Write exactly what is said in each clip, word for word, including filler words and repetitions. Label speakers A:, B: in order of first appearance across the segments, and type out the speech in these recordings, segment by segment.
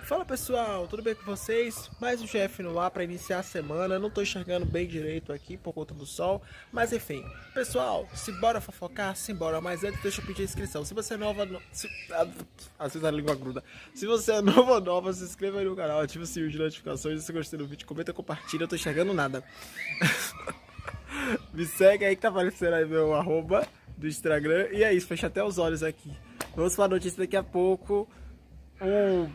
A: Fala pessoal, tudo bem com vocês? Mais um G F no ar para iniciar a semana. Eu não tô enxergando bem direito aqui por conta do sol, mas enfim, pessoal, se bora fofocar, simbora. Mas antes, deixa eu pedir a inscrição. Se você é nova, no... se... às vezes a língua gruda. Se você é nova ou nova, se inscreva aí no canal, ative o sininho de notificações. Se você gostou do vídeo, comenta, compartilha. Eu tô enxergando nada. Me segue aí que tá aparecendo aí meu arroba do Instagram. E é isso, fecha até os olhos aqui. Vamos para a notícia daqui a pouco. Um...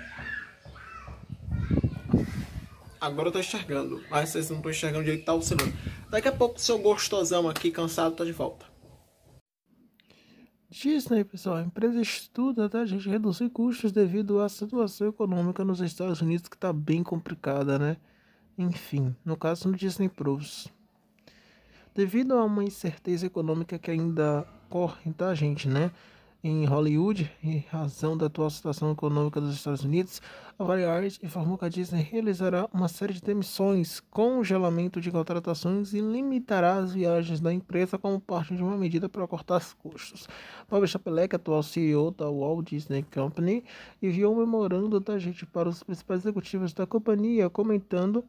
A: Agora eu tô enxergando, mas vocês não estão enxergando direito, tá oscilando. Daqui a pouco o seu gostosão aqui, cansado, tá de volta.
B: Disney, pessoal, a empresa estuda, tá, gente, reduzir custos devido à situação econômica nos Estados Unidos, que tá bem complicada, né? Enfim, no caso do Disney Plus. Devido a uma incerteza econômica que ainda corre, tá, gente, né? Em Hollywood, em razão da atual situação econômica dos Estados Unidos, a Variety informou que a Disney realizará uma série de demissões, congelamento de contratações e limitará as viagens da empresa como parte de uma medida para cortar os custos. Bob Chapek, atual C E O da Walt Disney Company, enviou um memorando da gente para os principais executivos da companhia, comentando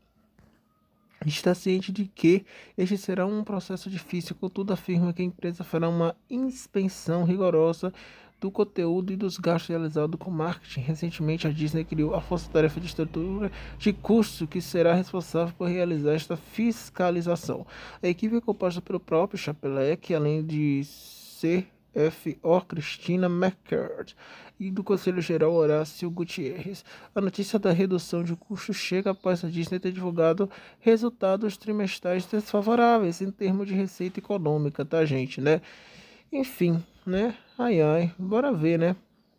B: está ciente de que este será um processo difícil, contudo afirma que a empresa fará uma inspeção rigorosa do conteúdo e dos gastos realizados com marketing. Recentemente, a Disney criou a Força-Tarefa de Estrutura de Custo, que será responsável por realizar esta fiscalização. A equipe é composta pelo próprio Chapek, além de C F O Cristina McCord e do Conselho Geral Horácio Gutierrez. A notícia da redução de custos chega após a Disney ter divulgado resultados trimestrais desfavoráveis em termos de receita econômica, tá, gente, né? Enfim, né? Ai, ai, bora ver, né?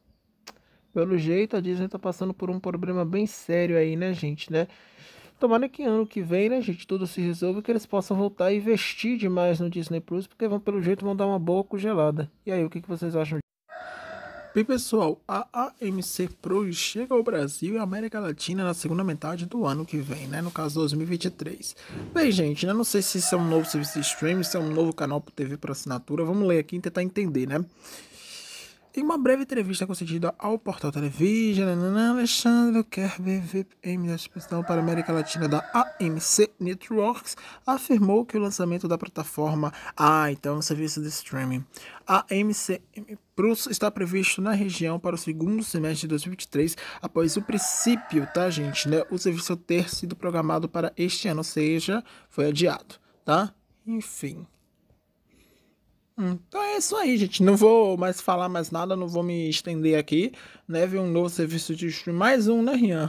B: Pelo jeito, a Disney tá passando por um problema bem sério aí, né, gente, né? Tomara que ano que vem, né, gente, tudo se resolva e que eles possam voltar a investir demais no Disney Plus, porque vão, pelo jeito, vão dar uma boa congelada. E aí, o que, que vocês acham?
A: Bem, pessoal, a A M C Plus chega ao Brasil e América Latina na segunda metade do ano que vem, né? No caso, dois mil e vinte e três. Bem, gente, né? Não sei se isso é um novo serviço de streaming, se é um novo canal para T V por assinatura. Vamos ler aqui e tentar entender, né? Em uma breve entrevista concedida ao portal Television, Alexandre Kerber, V P M da exposição para a América Latina da A M C Networks, afirmou que o lançamento da plataforma, ah, então, serviço de streaming, A M C Plus está previsto na região para o segundo semestre de dois mil e vinte e três, após o princípio, tá, gente, né, o serviço ter sido programado para este ano, ou seja, foi adiado, tá? Enfim. Então é isso aí, gente. Não vou mais falar mais nada, não vou me estender aqui, né? Ver um novo serviço de streaming, mais um, né, Rian?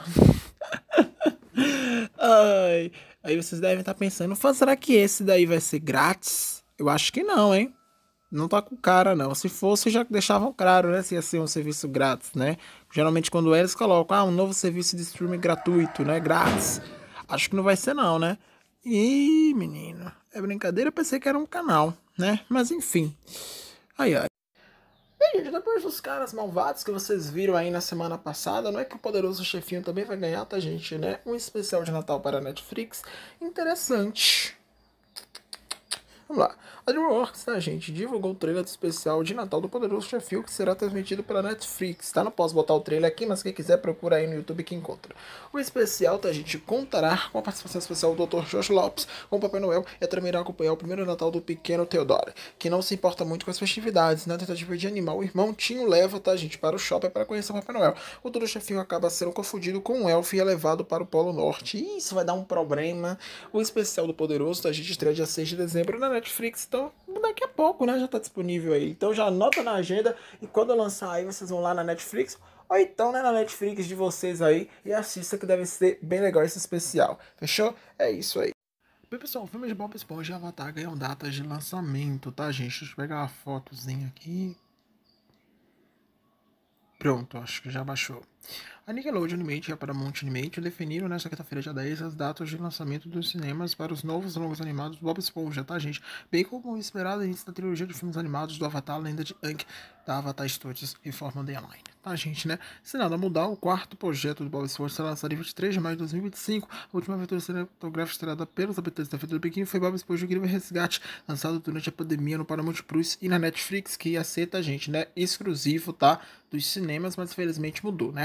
A: Ai, aí vocês devem estar pensando, será que esse daí vai ser grátis? Eu acho que não, hein? Não tá com cara, não. Se fosse, já deixavam claro, né? Se ia ser um serviço grátis, né? Geralmente, quando eles colocam, ah, um novo serviço de streaming gratuito, né? Grátis. Acho que não vai ser, não, né? Ih, menino. É brincadeira, eu pensei que era um canal, né? Mas enfim. Ai, ai. Bem, gente, depois dos caras malvados que vocês viram aí na semana passada, não é que o Poderoso Chefinho também vai ganhar, tá, gente, né? Um especial de Natal para a Netflix. Interessante. Vamos lá. A DreamWorks, tá, gente, divulgou o trailer do especial de Natal do Poderoso Chefão, que será transmitido pela Netflix, tá? Não posso botar o trailer aqui, mas quem quiser procura aí no YouTube que encontra. O especial, tá, gente, contará com a participação especial do doutor Jorge Lopes com o Papai Noel e também irá acompanhar o primeiro Natal do pequeno Theodore, que não se importa muito com as festividades. Na tentativa de animar o irmão, Tinho leva, tá, gente, para o shopping para conhecer o Papai Noel. O doutor Chefinho acaba sendo confundido com um elfo e é levado para o Polo Norte. E isso vai dar um problema. O especial do Poderoso, tá, gente, estreia dia seis de dezembro na Netflix, então daqui a pouco, né, já tá disponível aí. Então já anota na agenda e quando eu lançar aí, vocês vão lá na Netflix ou então, né, na Netflix de vocês aí e assista, que deve ser bem legal esse especial. Fechou? É isso aí. Bem, pessoal, o filme de Bob Esponja e Avatar ganham datas de lançamento, tá, gente? Deixa eu pegar uma fotozinha aqui. Pronto, acho que já baixou. A Nickelodeon Animation e a Paramount Animation definiram nesta quinta-feira, dia dez, as datas de lançamento dos cinemas para os novos longos animados do Bob Esponja, tá, gente? Bem como o esperado início da trilogia de filmes animados do Avatar, Lenda de Aang, da Avatar Studios e Forma The Line, tá, gente, né? Se nada mudar, o quarto projeto do Bob Esponja será lançado em vinte e três de maio de dois mil e vinte e cinco. A última aventura cinematográfica estrelada pelos habitantes da Vila do Pequeno foi Bob Esponja: O Incrível Resgate, lançado durante a pandemia no Paramount Plus e na Netflix, que ia ser, tá, gente, né, exclusivo, tá, dos cinemas, mas infelizmente mudou, né? E muita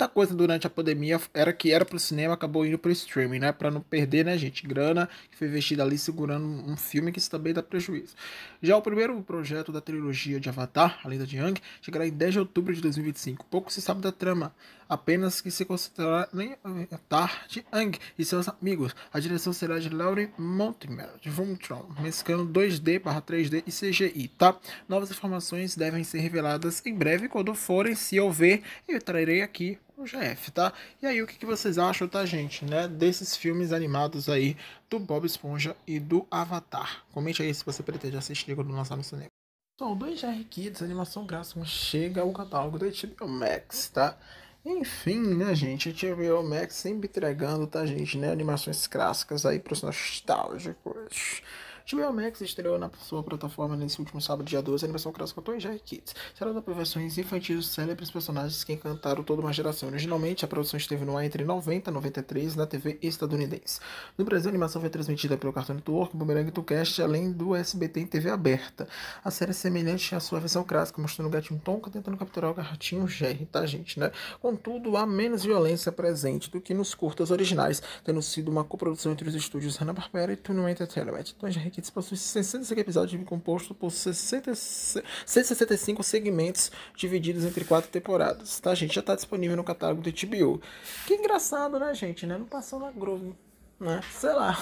A: coisa durante a pandemia era que era pro cinema, acabou indo pro streaming, né? Pra não perder, né, gente? Grana que foi investida ali segurando um filme que isso também dá prejuízo. Já o primeiro projeto da trilogia de Avatar, A Lenda de Aang, chegará em dez de outubro de dois mil e vinte e cinco. Pouco se sabe da trama, apenas que se considerará nem Avatar de Aang e seus amigos. A direção será de Lauren Montimer, de Voltron, mesclando dois D barra três D e C G I, tá? Novas informações devem ser reveladas em breve, quando forem, se houver, eu trarei aqui o G F, tá? E aí, o que, que vocês acham, tá, gente, né, desses filmes animados aí do Bob Esponja e do Avatar? Comente aí se você pretende assistir quando lançar no cinema. Bom, do G R Kids, animação gráfica, chega ao catálogo da H B O Max, tá? Enfim, né, gente, a H B O Max sempre entregando, tá, gente, né, animações clássicas aí pros nostálgicos. H B O Max estreou na sua plataforma nesse último sábado, dia doze, a animação clássica Tom e Jerry Kids. Será da versões infantis dos célebres personagens que encantaram toda uma geração. Originalmente, a produção esteve no ar entre noventa e noventa e três na T V estadunidense. No Brasil, a animação foi transmitida pelo Cartoon Network, Boomerang e Tucast, além do S B T em T V aberta. A série é semelhante à sua versão clássica, mostrando o gatinho Tonka tentando capturar o gatinho Jerry, tá, gente, né? Contudo, há menos violência presente do que nos curtas originais, tendo sido uma coprodução entre os estúdios Hanna-Barbera e Toon Entertainment. Então, Jerry Kids possui sessenta e cinco episódios compostos por sessenta, cento e sessenta e cinco segmentos divididos entre quatro temporadas, tá, gente? Já tá disponível no catálogo do H B O. Que engraçado, né, gente, né? Não passou na Globo, né? Sei lá.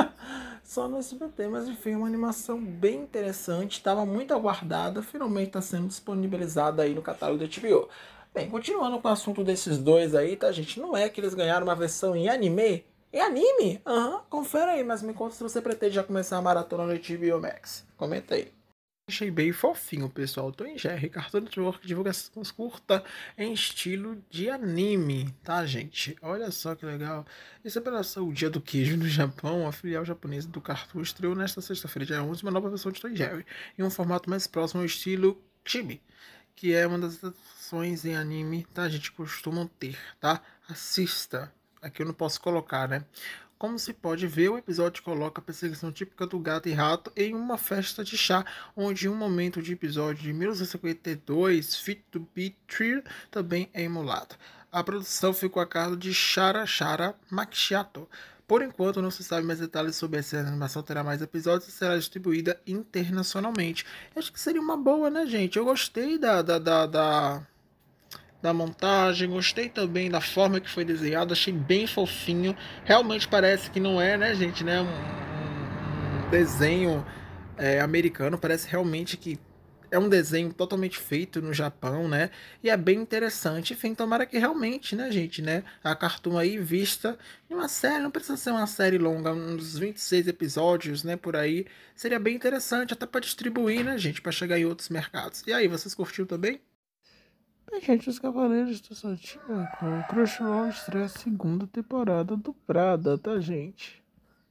A: Só no S B T, mas enfim, uma animação bem interessante, estava muito aguardada, finalmente está sendo disponibilizada aí no catálogo do H B O. Bem, continuando com o assunto desses dois aí, tá, gente? Não é que eles ganharam uma versão em anime? Em anime? Aham, uhum, confere aí, mas me conta se você pretende já começar a maratona no H B O Max. Comenta aí. Achei bem fofinho, pessoal. Tom e Jerry, Cartoon Network, divulgações curta em estilo de anime, tá, gente? Olha só que legal. Em celebração o Dia do Queijo no Japão, a filial japonesa do Cartoon estreou nesta sexta-feira, dia onze, uma nova versão de Tom e Jerry, em um formato mais próximo ao estilo chibi, que é uma das atrações em anime, tá, gente? Costumam ter, tá? Assista. Aqui eu não posso colocar, né? Como se pode ver, o episódio coloca a perseguição típica do gato e rato em uma festa de chá, onde um momento de episódio de mil novecentos e cinquenta e dois, Fit to Be True, também é emulado. A produção ficou a cargo de Shara Shara Macchiato. Por enquanto, não se sabe mais detalhes sobre se a animação terá mais episódios e será distribuída internacionalmente. Acho que seria uma boa, né, gente? Eu gostei da... da, da, da... da montagem, gostei também da forma que foi desenhado, achei bem fofinho, realmente parece que não é, né, gente, né, um, um desenho é, americano, parece realmente que é um desenho totalmente feito no Japão, né, e é bem interessante, enfim, tomara que realmente, né, gente, né, a Cartoon aí vista em uma série, não precisa ser uma série longa, uns vinte e seis episódios, né, por aí, seria bem interessante, até para distribuir, né, gente, para chegar em outros mercados. E aí, vocês curtiram também?
B: Bem, gente, os Cavaleiros do Zodíaco, o Crunchyroll estreia a segunda temporada do Prada, tá, gente?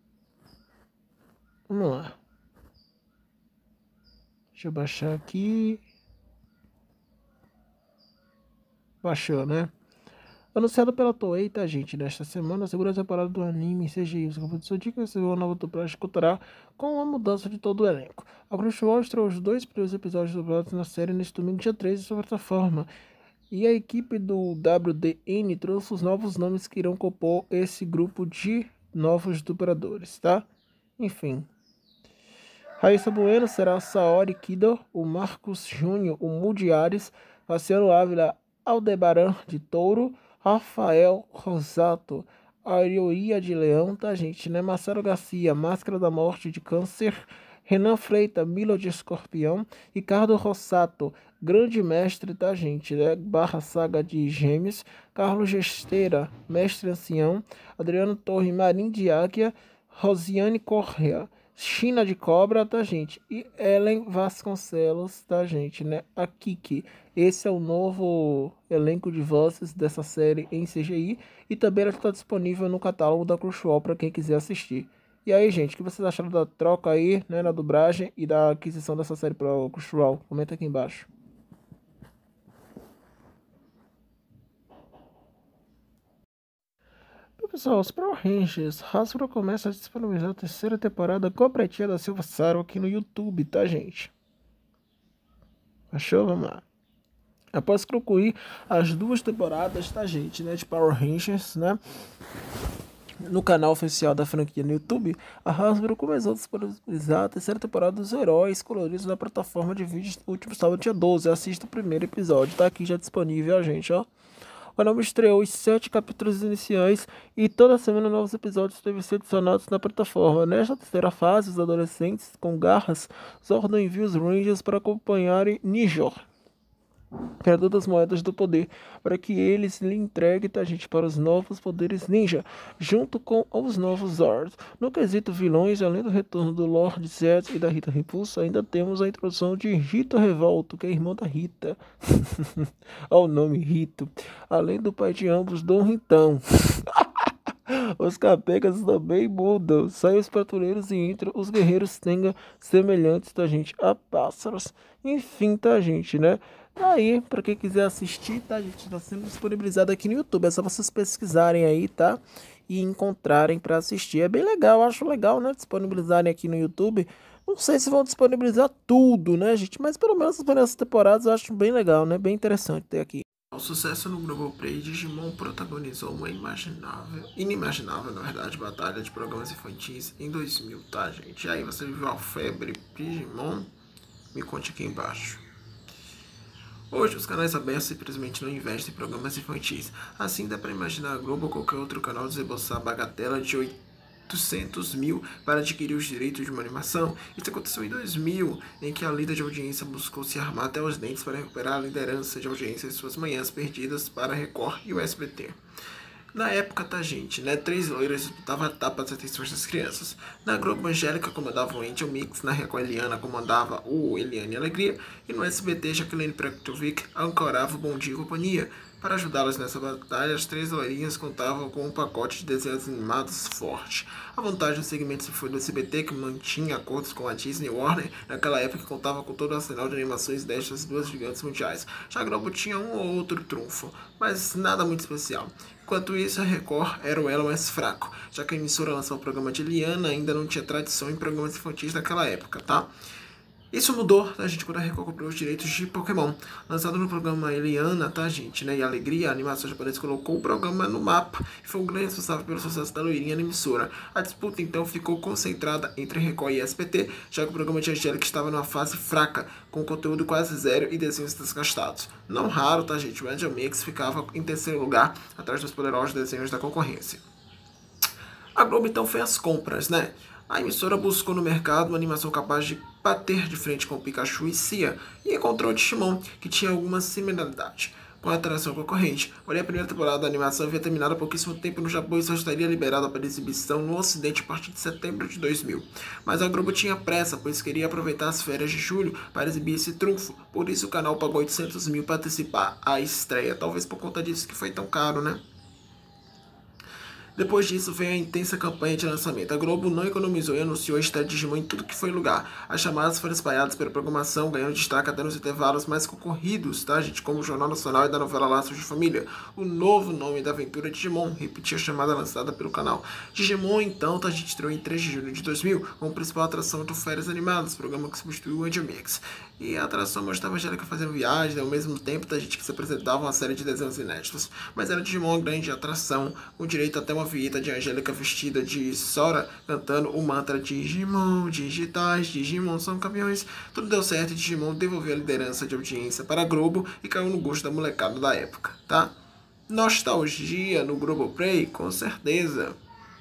B: Vamos lá. Deixa eu baixar aqui. Baixou, né? Anunciado pela Toei, tá, gente? Nesta semana, a segunda temporada do anime C G I Os Cavaleiros do Zodíaco recebeu uma nova dublagem cultural com uma mudança de todo o elenco. A Crunchyroll estreou os dois primeiros episódios dublados na série neste domingo, dia três, em sua plataforma. E a equipe do W D N trouxe os novos nomes que irão compor esse grupo de novos dubladores, tá? Enfim. Raíssa Bueno será o Saori Kido, o Marcos Júnior, o Mudi Ares, Cassiano Ávila, Aldebaran de Touro, Rafael Rosato, Arioia de Leão, tá, gente, né? Marcelo Garcia, Máscara da Morte de Câncer, Renan Freita, Milo de Escorpião, Ricardo Rossato, Grande Mestre, tá, gente, né? Barra Saga de Gêmeos, Carlos Gesteira, Mestre Ancião, Adriano Torre, Marim de Águia, Rosiane Correa, China de Cobra, tá, gente? E Ellen Vasconcelos, tá, gente, né? A Kiki. Esse é o novo elenco de vozes dessa série em C G I. E também ela está disponível no catálogo da Crunchyroll para quem quiser assistir. E aí, gente, o que vocês acharam da troca aí, né, na dublagem e da aquisição dessa série para o Crunchyroll? Comenta aqui embaixo. Pessoal, os Power Rangers, Hasbro começa a disponibilizar a terceira temporada com a Pretinha da Silva Saro aqui no YouTube, tá, gente? Achou? Vamos lá. Após concluir as duas temporadas, tá, gente, né, de Power Rangers, né, no canal oficial da franquia no YouTube, a Hasbro começou a disponibilizar a terceira temporada dos heróis coloridos na plataforma de vídeos no último sábado, dia doze. Assista o primeiro episódio, tá aqui já disponível, a gente, ó. O canal estreou os sete capítulos iniciais e toda semana novos episódios devem ser adicionados na plataforma. Nesta terceira fase, os adolescentes com garras Zordon envia os Rangers para acompanharem Nijor, criador das moedas do poder, para que eles lhe entreguem, tá, gente, para os novos poderes ninja, junto com os novos Zords. No quesito vilões, além do retorno do Lord Zed e da Rita Repulsa, ainda temos a introdução de Rito Revolto, que é irmão da Rita. Olha o nome, Rito. Além do pai de ambos, Dom Ritão. Os capegas também mudam. Saem os patrulheiros e entram os guerreiros Tenga, semelhantes, tá, gente, a pássaros. Enfim, tá, gente, né? Aí, pra quem quiser assistir, tá, gente, tá sendo disponibilizado aqui no YouTube. É só vocês pesquisarem aí, tá? E encontrarem pra assistir. É bem legal, eu acho legal, né? Disponibilizarem aqui no YouTube. Não sei se vão disponibilizar tudo, né, gente? Mas pelo menos as primeiras temporadas eu acho bem legal, né? Bem interessante ter aqui.
A: O sucesso no Globoplay, Digimon protagonizou uma imaginável, inimaginável, na verdade, batalha de programas infantis em dois mil, tá, gente? E aí, você viveu a febre Digimon? Me conte aqui embaixo. Hoje, os canais abertos simplesmente não investem em programas infantis. Assim, dá para imaginar a Globo ou qualquer outro canal desembolsar a bagatela de oitocentos mil para adquirir os direitos de uma animação. Isso aconteceu em dois mil, em que a líder de audiência buscou se armar até os dentes para recuperar a liderança de audiência em suas manhãs perdidas para a Record e o S B T. Na época, tá, gente, né? Três loiras disputavam a tapa das atenções das crianças. Na Globo, Angélica comandava o Angel Mix, na Record, Eliana comandava o Eliane Alegria, e no S B T, Jacqueline Praktovic ancorava o Bom Dia e Companhia. Para ajudá-las nessa batalha, as três loirinhas contavam com um pacote de desenhos animados forte. A vantagem do segmento foi do S B T, que mantinha acordos com a Disney e Warner, naquela época contava com todo o arsenal de animações destas duas gigantes mundiais. Já a Globo tinha um ou outro trunfo, mas nada muito especial. Enquanto isso, a Record era o elo mais fraco, já que a emissora lançou o programa de Eliana ainda não tinha tradição em programas infantis naquela época, tá? Isso mudou, tá, gente, quando a Record comprou os direitos de Pokémon. Lançado no programa Eliana, tá, gente, né, e Alegria, a animação japonesa colocou o programa no mapa e foi o grande responsável pelo sucesso da loirinha na emissora. A disputa, então, ficou concentrada entre Record e S B T, já que o programa de Angélica estava numa fase fraca, com conteúdo quase zero e desenhos desgastados. Não raro, tá, gente, o Angel Mix ficava em terceiro lugar, atrás dos poderosos desenhos da concorrência. A Globo, então, fez as compras, né? A emissora buscou no mercado uma animação capaz de bater de frente com Pikachu e Cia e encontrou o Digimon, que tinha alguma similaridade com a atração concorrente. Porém, a primeira temporada da animação havia terminado há pouquíssimo tempo no Japão e só estaria liberada para exibição no Ocidente a partir de setembro de dois mil. Mas a Globo tinha pressa, pois queria aproveitar as férias de julho para exibir esse trunfo. Por isso o canal pagou oitocentos mil para antecipar a estreia. Talvez por conta disso que foi tão caro, né? Depois disso veio a intensa campanha de lançamento. A Globo não economizou e anunciou a estreia de Digimon em tudo que foi lugar. As chamadas foram espalhadas pela programação, ganhando destaque até nos intervalos mais concorridos, tá, gente? Como o Jornal Nacional e da novela Laços de Família. O novo nome da aventura Digimon repetia a chamada lançada pelo canal. Digimon, então, tá, gente, estreou em três de julho de dois mil, como principal atração do Férias Animadas, programa que substituiu o Angel Mix. E a atração mostrava a Angélica fazendo viagens, ao mesmo tempo, tá, gente, que se apresentava uma série de desenhos inéditos. Mas era Digimon uma grande atração, com direito até uma vinheta de Angélica vestida de Sora, cantando o mantra Digimon, digitais, Digimon são campeões. Tudo deu certo e Digimon devolveu a liderança de audiência para a Globo e caiu no gosto da molecada da época, tá? Nostalgia no Globoplay, com certeza.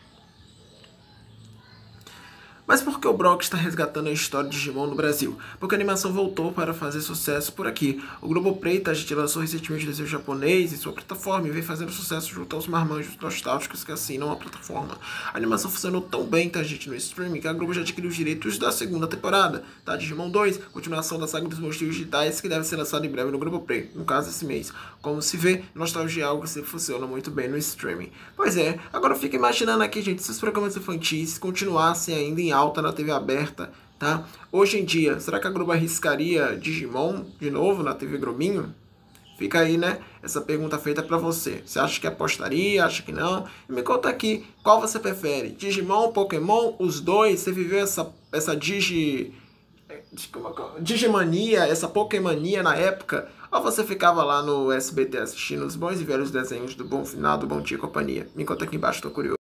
A: Mas por que o Brock está resgatando a história de Digimon no Brasil? Porque a animação voltou para fazer sucesso por aqui. O Globoplay, tá, a gente lançou recentemente o desenho japonês em sua plataforma e vem fazendo sucesso junto aos marmanjos nostálgicos que assinam a plataforma. A animação funcionou tão bem, tá, gente, no streaming, que a Globo já adquiriu os direitos da segunda temporada, tá? Digimon dois, continuação da saga dos monstros digitais, que deve ser lançado em breve no Globoplay, no caso esse mês. Como se vê, nostalgia é algo que sempre funciona muito bem no streaming. Pois é, agora fica imaginando aqui, gente, se os programas infantis continuassem ainda em alta na T V aberta, tá? Hoje em dia, será que a Globo arriscaria Digimon de novo na T V Globinho? Fica aí, né? Essa pergunta feita pra você. Você acha que apostaria? Acha que não? E me conta aqui, qual você prefere? Digimon, Pokémon, os dois? Você viveu essa, essa Digi... Digimania, essa Pokémania na época? ou você ficava lá no S B T assistindo os bons e velhos desenhos do Bom Final, do Bom Dia e Companhia? Me conta aqui embaixo, tô curioso.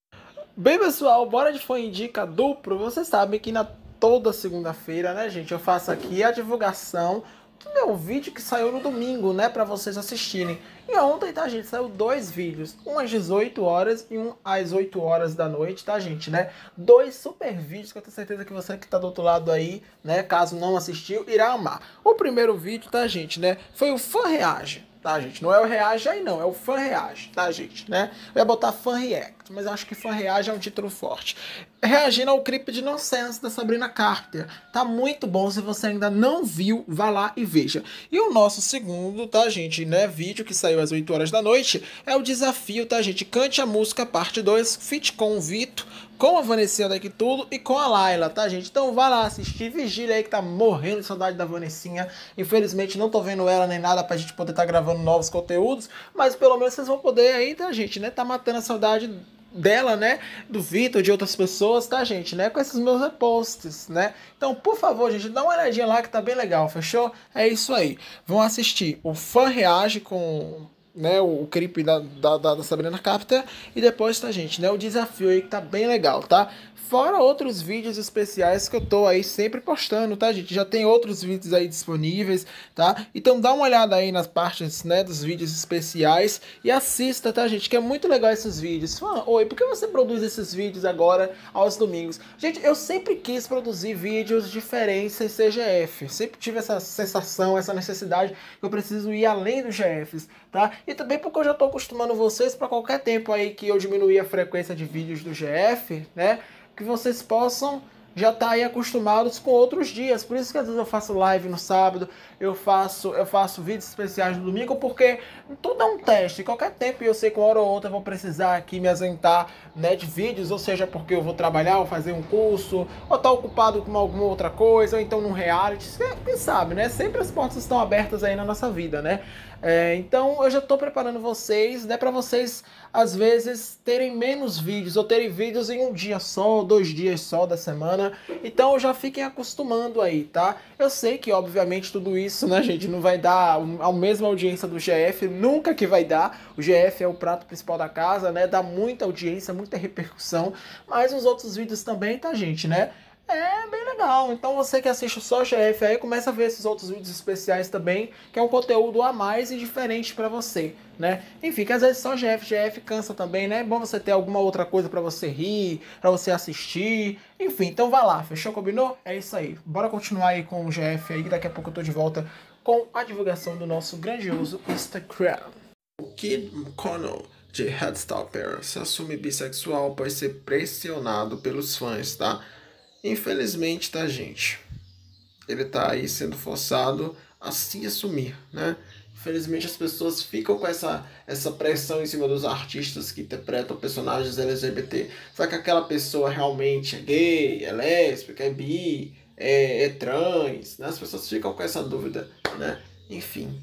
A: Bem, pessoal, bora de Foi Indica duplo. Vocês sabem que na toda segunda-feira, né, gente, eu faço aqui a divulgação do meu vídeo que saiu no domingo, né, pra vocês assistirem. E ontem, tá, gente, saiu dois vídeos, um às dezoito horas e um às oito horas da noite, tá, gente, né? Dois super vídeos que eu tenho certeza que você que tá do outro lado aí, né, caso não assistiu, irá amar. O primeiro vídeo, tá, gente, né, foi o Fã Reage. Tá, gente? Não é o reage aí, não. É o fã reage, tá, gente? Né? Eu ia botar fã react, mas eu acho que fã reage é um título forte. Reagindo ao clipe de Nonsense da Sabrina Carpenter. Tá muito bom. Se você ainda não viu, vá lá e veja. E o nosso segundo, tá, gente, né? Vídeo que saiu às oito horas da noite é o desafio, tá, gente? Cante a música parte dois, feat com o Vito, com a Vanessinha daqui tudo e com a Laila, tá, gente? Então vai lá assistir, vigília aí que tá morrendo de saudade da Vanessinha. Infelizmente não tô vendo ela nem nada pra gente poder estar tá gravando novos conteúdos, mas pelo menos vocês vão poder aí, tá, gente, né? Tá matando a saudade dela, né, do Vitor, de outras pessoas, tá, gente, né, com esses meus reposts, né. Então, por favor, gente, dá uma olhadinha lá que tá bem legal, fechou? É isso aí. Vão assistir o Fã Reage com, né, o clipe da, da, da Sabrina Carpenter e depois, tá, gente, né, o desafio aí que tá bem legal, tá? Fora outros vídeos especiais que eu tô aí sempre postando, tá, gente? Já tem outros vídeos aí disponíveis, tá? Então dá uma olhada aí nas partes, né, dos vídeos especiais e assista, tá, gente? Que é muito legal esses vídeos. Fala, oi, por que você produz esses vídeos agora aos domingos? Gente, eu sempre quis produzir vídeos diferentes em C G F. Sempre tive essa sensação, essa necessidade que eu preciso ir além dos G Fs, tá? E também porque eu já tô acostumando vocês para qualquer tempo aí que eu diminuir a frequência de vídeos do G F, né? Que vocês possam já estar tá aí acostumados com outros dias. Por isso que às vezes eu faço live no sábado, eu faço, eu faço vídeos especiais no domingo, porque tudo é um teste. Qualquer tempo eu sei que uma hora ou outra eu vou precisar aqui me ausentar, né, de vídeos, ou seja, porque eu vou trabalhar, ou fazer um curso, ou estar tá ocupado com alguma outra coisa, ou então num reality. Quem sabe, né? Sempre as portas estão abertas aí na nossa vida, né? É, então eu já estou preparando vocês, né, para vocês às vezes terem menos vídeos ou terem vídeos em um dia só, dois dias só da semana. Então já fiquem acostumando aí, tá? Eu sei que obviamente tudo isso, né, gente, não vai dar a mesma audiência do G F, nunca que vai dar. O G F é o prato principal da casa, né? Dá muita audiência, muita repercussão, mas os outros vídeos também, tá, gente, né? É bem legal. Então você que assiste só G F aí, começa a ver esses outros vídeos especiais também, que é um conteúdo a mais e diferente pra você, né? Enfim, que às vezes só G F, G F cansa também, né? É bom você ter alguma outra coisa pra você rir, pra você assistir. Enfim, então vai lá, fechou? Combinou? É isso aí. Bora continuar aí com o G F aí, que daqui a pouco eu tô de volta com a divulgação do nosso grandioso Instagram. O Kid Connell de Headstopper se assume bissexual após ser pressionado pelos fãs, tá? Infelizmente, tá, gente? Ele tá aí sendo forçado a se assumir, né? Infelizmente as pessoas ficam com essa, essa pressão em cima dos artistas que interpretam personagens L G B T. Será que aquela pessoa realmente é gay, é lésbica, é bi, é, é trans? Né? As pessoas ficam com essa dúvida, né? Enfim.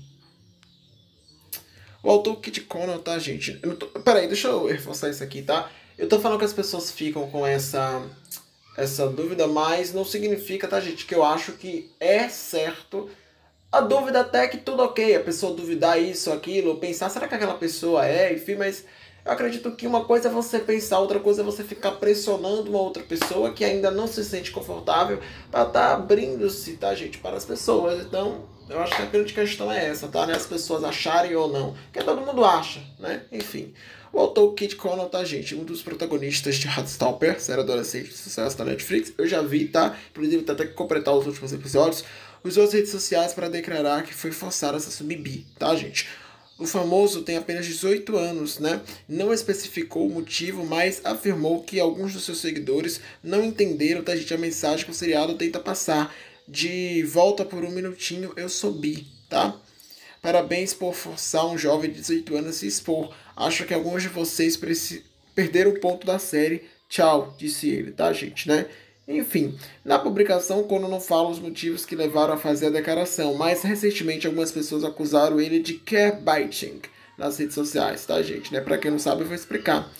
A: O autor Kid Connell, tá, gente? Eu não tô... Peraí, deixa eu reforçar isso aqui, tá? Eu tô falando que as pessoas ficam com essa... essa dúvida, mas não significa, tá, gente, que eu acho que é certo. A dúvida até é que tudo ok, a pessoa duvidar isso, aquilo, pensar, será que aquela pessoa é, enfim, mas eu acredito que uma coisa é você pensar, outra coisa é você ficar pressionando uma outra pessoa que ainda não se sente confortável para estar tá abrindo-se, tá, gente, para as pessoas. Então, eu acho que a grande questão é essa, tá, né, as pessoas acharem ou não, porque todo mundo acha, né, enfim. O autor Kid Connell, tá, gente? Um dos protagonistas de Heartstopper, série adolescente de sucesso da Netflix. Eu já vi, tá? Inclusive, tá até que completar os últimos episódios. Usou as redes sociais para declarar que foi forçado a se assumir bi, tá, gente? O famoso tem apenas dezoito anos, né? Não especificou o motivo, mas afirmou que alguns dos seus seguidores não entenderam, tá, gente, a mensagem que o seriado tenta passar. De volta por um minutinho, eu sou bi, tá? Parabéns por forçar um jovem de dezoito anos a se expor. Acho que alguns de vocês perderam o ponto da série. Tchau, disse ele, tá, gente, né? Enfim, na publicação, quando não fala os motivos que levaram a fazer a declaração, mas recentemente algumas pessoas acusaram ele de queerbaiting nas redes sociais, tá, gente, né? Pra quem não sabe, eu vou explicar.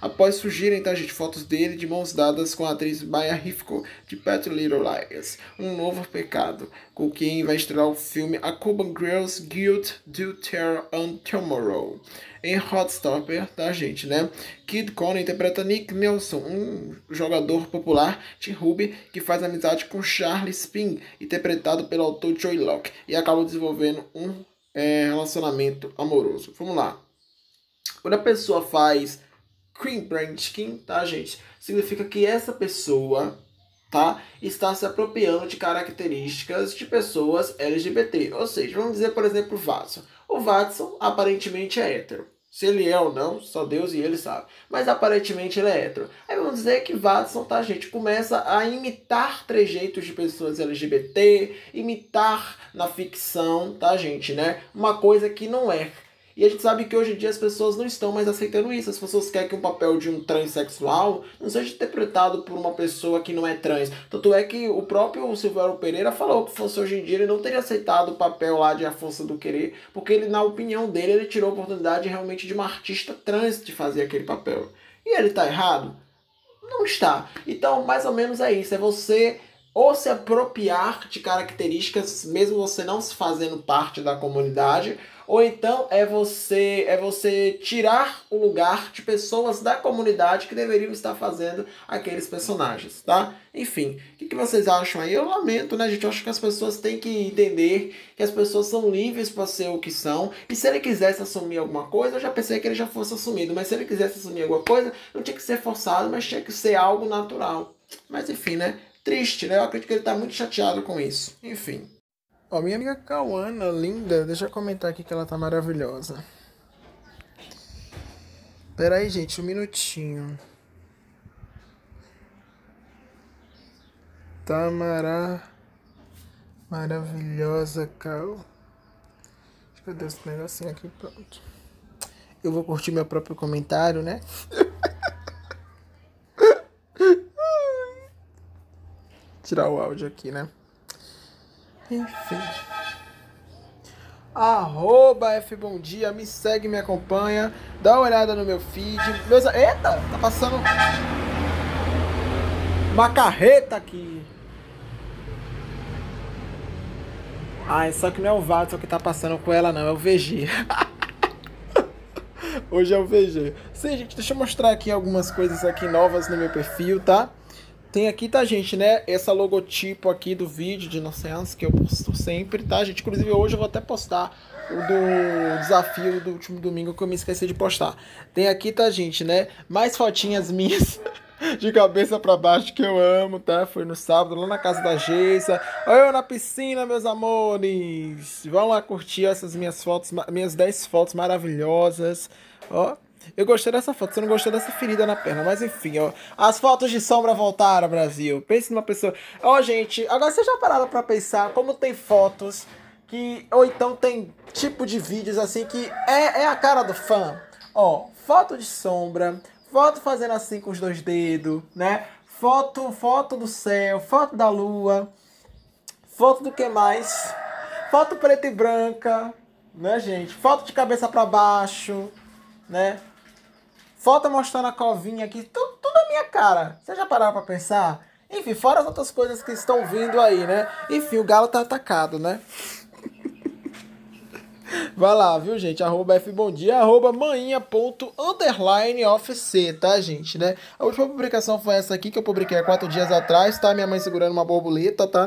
A: após surgirem, tá, gente, fotos dele de mãos dadas com a atriz Maya Rifko, de Pretty Little Liars, um novo pecado, com quem vai estrear o filme A Cuban Girls Guild Do Terror on Tomorrow. Em Hotstopper, tá, gente, né? Kid Connor interpreta Nick Nelson, um jogador popular de rugby que faz amizade com Charlie Spin, interpretado pelo autor Joey Locke, e acaba desenvolvendo um é, relacionamento amoroso. Vamos lá. Quando a pessoa faz cream branching, tá, gente? Significa que essa pessoa, tá, está se apropriando de características de pessoas L G B T. Ou seja, vamos dizer, por exemplo, o Watson. O Watson aparentemente é hétero. Se ele é ou não, só Deus e ele sabe. Mas aparentemente ele é hétero. Aí vamos dizer que Watson, tá, gente, começa a imitar trejeitos de pessoas L G B T, imitar na ficção, tá, gente, né? Uma coisa que não é. E a gente sabe que hoje em dia as pessoas não estão mais aceitando isso. As pessoas querem que um papel de um transexual não seja interpretado por uma pessoa que não é trans. Tanto é que o próprio Silvério Pereira falou que fosse hoje em dia ele não teria aceitado o papel lá de A Força do Querer, porque ele, na opinião dele, ele tirou a oportunidade realmente de uma artista trans de fazer aquele papel. E ele tá errado? Não está. Então, mais ou menos é isso. É você ou se apropriar de características, mesmo você não se fazendo parte da comunidade, ou então é você é você tirar o lugar de pessoas da comunidade que deveriam estar fazendo aqueles personagens, tá? Enfim, o que, que vocês acham aí? Eu lamento, né, gente? Eu acho que as pessoas têm que entender que as pessoas são livres para ser o que são, e se ele quisesse assumir alguma coisa, eu já pensei que ele já fosse assumido, mas se ele quisesse assumir alguma coisa, não tinha que ser forçado, mas tinha que ser algo natural. Mas enfim, né? Triste, né? Eu acredito que ele tá muito chateado com isso. Enfim. Ó, minha amiga Cauana, linda, deixa eu comentar aqui que ela tá maravilhosa. Pera aí, gente, um minutinho. Tá mara... maravilhosa, Cal. Deixa eu dar esse negocinho aqui, pronto. Eu vou curtir meu próprio comentário, né? Tirar o áudio aqui, né? Enfim. Arroba F Bom Dia, me segue, me acompanha, dá uma olhada no meu feed. Meus... Eita, tá passando uma carreta aqui. Ai, só que não é o Watson que tá passando com ela, não, é o V G. Hoje é o V G. Sim, gente, deixa eu mostrar aqui algumas coisas aqui novas no meu perfil, tá? Tem aqui, tá, gente, né, essa logotipo aqui do vídeo de Inocência, que eu posto sempre, tá, gente? Inclusive, hoje eu vou até postar o do desafio do último domingo que eu me esqueci de postar. Tem aqui, tá, gente, né, mais fotinhas minhas de cabeça pra baixo que eu amo, tá? Foi no sábado, lá na casa da Geisa. Olha eu na piscina, meus amores. Vão lá curtir essas minhas fotos, minhas dez fotos maravilhosas, ó. Eu gostei dessa foto, você não gostou dessa ferida na perna, mas enfim, ó. As fotos de sombra voltaram, Brasil. Pense numa pessoa... Ó, gente, agora vocês já pararam pra pensar como tem fotos que... Ou então tem tipo de vídeos assim que é, é a cara do fã. Ó, foto de sombra, foto fazendo assim com os dois dedos, né? Foto, foto do céu, foto da lua, foto do que mais? Foto preta e branca, né, gente? Foto de cabeça pra baixo, né? Foto mostrando a covinha aqui, tudo, tudo a minha cara. Vocês já pararam pra pensar? Enfim, fora as outras coisas que estão vindo aí, né? Enfim, o galo tá atacado, né? Vai lá, viu, gente? Arroba fbomdia, arroba maninha ponto underline ofc, tá, gente, né? A última publicação foi essa aqui, que eu publiquei há quatro dias atrás, tá? Minha mãe segurando uma borboleta, tá?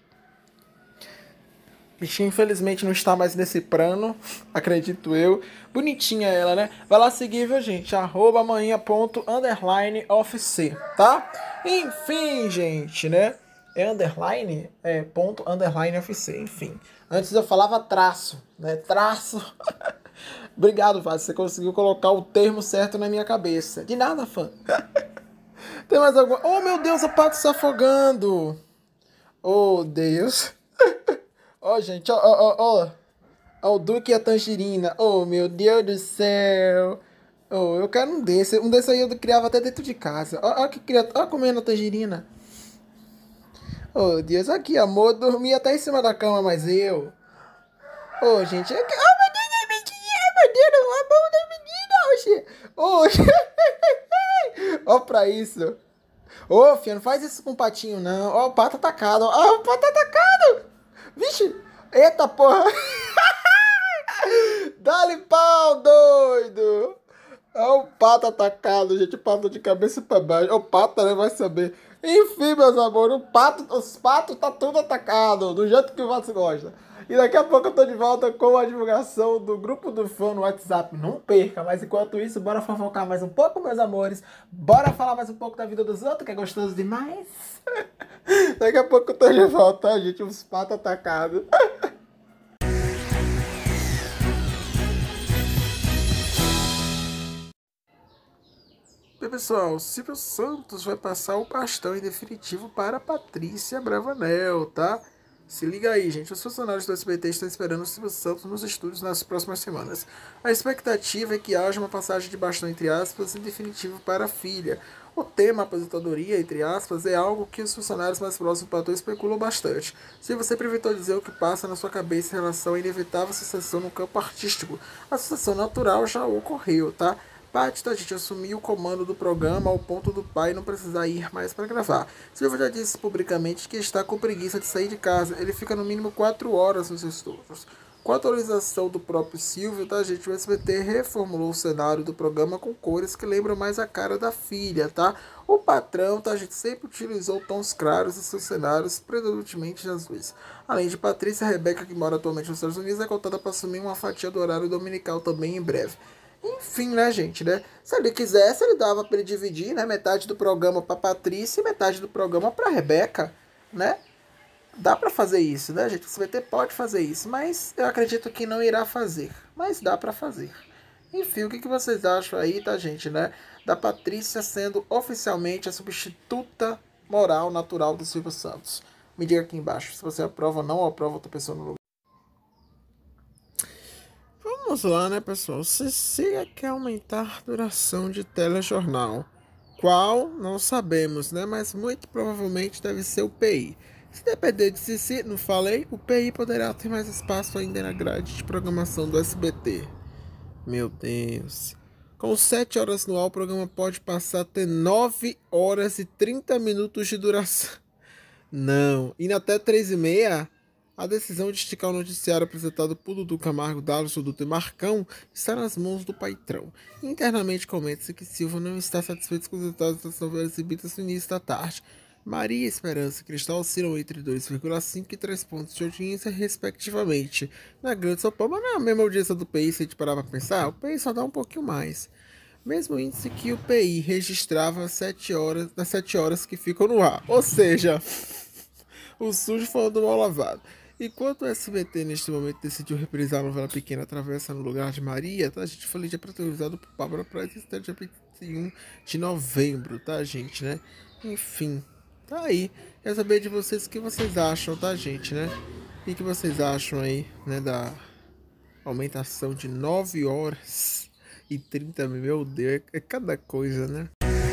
A: Bichinha, infelizmente, não está mais nesse plano, acredito eu. Bonitinha ela, né? Vai lá seguir, viu, gente? Arroba maninha ponto underline ofc, tá? Enfim, gente, né? É underline? É ponto underline ofc, enfim. Antes eu falava traço, né? Traço. Obrigado, Vaz. Você conseguiu colocar o termo certo na minha cabeça. De nada, fã. Tem mais alguma? Oh, meu Deus, a Pato se afogando. Oh, Deus. Ó, oh, gente, ó, ó, ó. Ó, o Duque e a Tangerina. Oh, meu Deus do céu. Oh, eu quero um desse. Um desse aí eu criava até dentro de casa. Ó, ó que criatura. Ó, comendo a tangerina. Oh, Deus, aqui, amor. Eu dormi até em cima da cama, mas eu... Oh, gente. Eu... Oh, meu Deus, é mentira. Meu Deus, a mão da menina. Oxi. Oxi. Ó pra isso. Ô, filho, não faz isso com o patinho, não. Ó, o pato atacado. Ó, o pato atacado. Vixe. Eita, porra. Dá-lhe pau, doido. Ó o pato atacado, gente. O pato de cabeça pra baixo. O pato, né? Vai saber. Enfim, meus amores. O pato, os patos tá tudo atacado. Do jeito que o Vatos gosta. E daqui a pouco eu tô de volta com a divulgação do grupo do fã no WhatsApp. Não perca, mas enquanto isso, bora fofocar mais um pouco, meus amores. Bora falar mais um pouco da vida dos outros, que é gostoso demais. Daqui a pouco eu tô de volta, tá, gente? Os patos atacados. Bem, pessoal, Silvio Santos vai passar o bastão em definitivo para Patrícia Bravanel, tá? Se liga aí, gente. Os funcionários do S B T estão esperando o Silvio Santos nos estúdios nas próximas semanas. A expectativa é que haja uma passagem de bastão, entre aspas, em definitivo para a filha. O tema aposentadoria, entre aspas, é algo que os funcionários mais próximos do ator especulam bastante. Se você evitou dizer o que passa na sua cabeça em relação à inevitável sucessão no campo artístico, a sucessão natural já ocorreu, tá? Parte da gente assumiu o comando do programa ao ponto do pai não precisar ir mais para gravar. Silvio já disse publicamente que está com preguiça de sair de casa. Ele fica no mínimo quatro horas nos estúdios. Com a atualização do próprio Silvio, tá, gente? O S B T reformulou o cenário do programa com cores que lembram mais a cara da filha, tá? O patrão, tá, gente, sempre utilizou tons claros em seus cenários, predominantemente azuis. Além de Patrícia, Rebeca, que mora atualmente nos Estados Unidos, é contada para assumir uma fatia do horário dominical também em breve. Enfim, né, gente, né? Se ele quisesse, ele dava para ele dividir, né? Metade do programa para Patrícia e metade do programa para Rebeca, né? Dá para fazer isso, né, gente? O S B T pode fazer isso, mas eu acredito que não irá fazer. Mas dá para fazer. Enfim, o que, que vocês acham aí, tá, gente, né? Da Patrícia sendo oficialmente a substituta moral natural do Silvio Santos. Me diga aqui embaixo se você aprova ou não aprova outra pessoa no lugar. Vamos lá, né, pessoal? Cecília quer aumentar a duração de telejornal. Qual? Não sabemos, né? Mas muito provavelmente deve ser o P I. Se depender de Cici, não falei, o P I poderá ter mais espaço ainda na grade de programação do S B T. Meu Deus. Com sete horas no ar, o programa pode passar a ter nove horas e trinta minutos de duração. Não. E até três e meia... A decisão de esticar o noticiário apresentado por Dudu Camargo, Darlison Dudu e Marcão está nas mãos do patrão. Internamente comenta-se que Silva não está satisfeito com os resultados das novelas exibidas no início da tarde. Maria, Esperança e Cristal oscilam entre dois vírgula cinco e três pontos de audiência, respectivamente. Na Grande São Paulo, mas não é a mesma audiência do P I, se a gente parar para pensar, o P I só dá um pouquinho mais. Mesmo índice que o P I registrava sete horas, nas sete horas que ficam no ar. Ou seja, o sujo falando mal lavado. Enquanto o S B T neste momento decidiu reprisar a novela Pequena Travessa no lugar de Maria, tá? A gente foi já protagonizado por Bárbara Praz até dia vinte e um de novembro, tá, gente, né? Enfim, tá aí. Quero saber de vocês o que vocês acham, tá, gente, né? E o que vocês acham aí, né, da aumentação de nove horas e trinta, meu Deus, é cada coisa, né?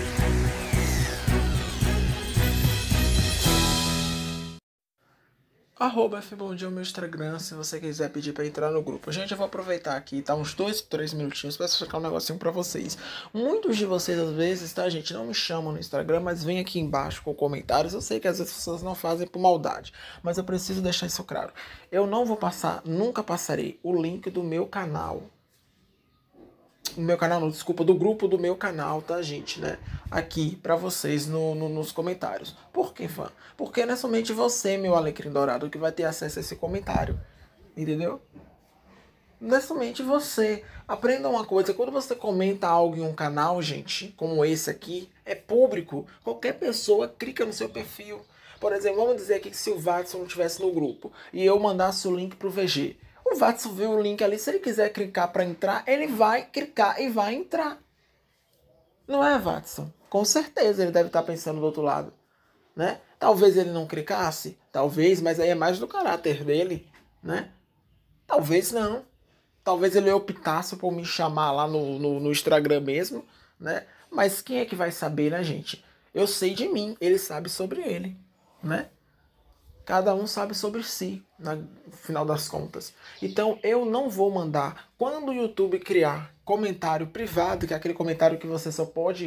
A: Arroba F Bom Dia, o meu Instagram, se você quiser pedir pra entrar no grupo. Gente, eu vou aproveitar aqui, tá? Uns dois, três minutinhos pra explicar um negocinho pra vocês. Muitos de vocês, às vezes, tá, gente, não me chamam no Instagram, mas vem aqui embaixo com comentários. Eu sei que às vezes as pessoas não fazem por maldade, mas eu preciso deixar isso claro. Eu não vou passar, nunca passarei o link do meu canal. O meu canal, não, desculpa, do grupo do meu canal, tá, gente, né? Aqui pra vocês no, no, nos comentários. Por que, fã? Porque não é somente você, meu alecrim dourado, que vai ter acesso a esse comentário. Entendeu? Não é somente você. Aprenda uma coisa, quando você comenta algo em um canal, gente, como esse aqui, é público. Qualquer pessoa clica no seu perfil. Por exemplo, vamos dizer aqui que se o Watson não estivesse no grupo e eu mandasse o link pro V G. O Watson vê o link ali, se ele quiser clicar para entrar, ele vai clicar e vai entrar. Não é, Watson? Com certeza ele deve estar pensando do outro lado, né? Talvez ele não clicasse, talvez, mas aí é mais do caráter dele, né? Talvez não. Talvez ele optasse por me chamar lá no, no, no Instagram mesmo, né? Mas quem é que vai saber, né, gente? Eu sei de mim, ele sabe sobre ele, né? Cada um sabe sobre si, no final das contas. Então, eu não vou mandar. Quando o YouTube criar comentário privado, que é aquele comentário que você só pode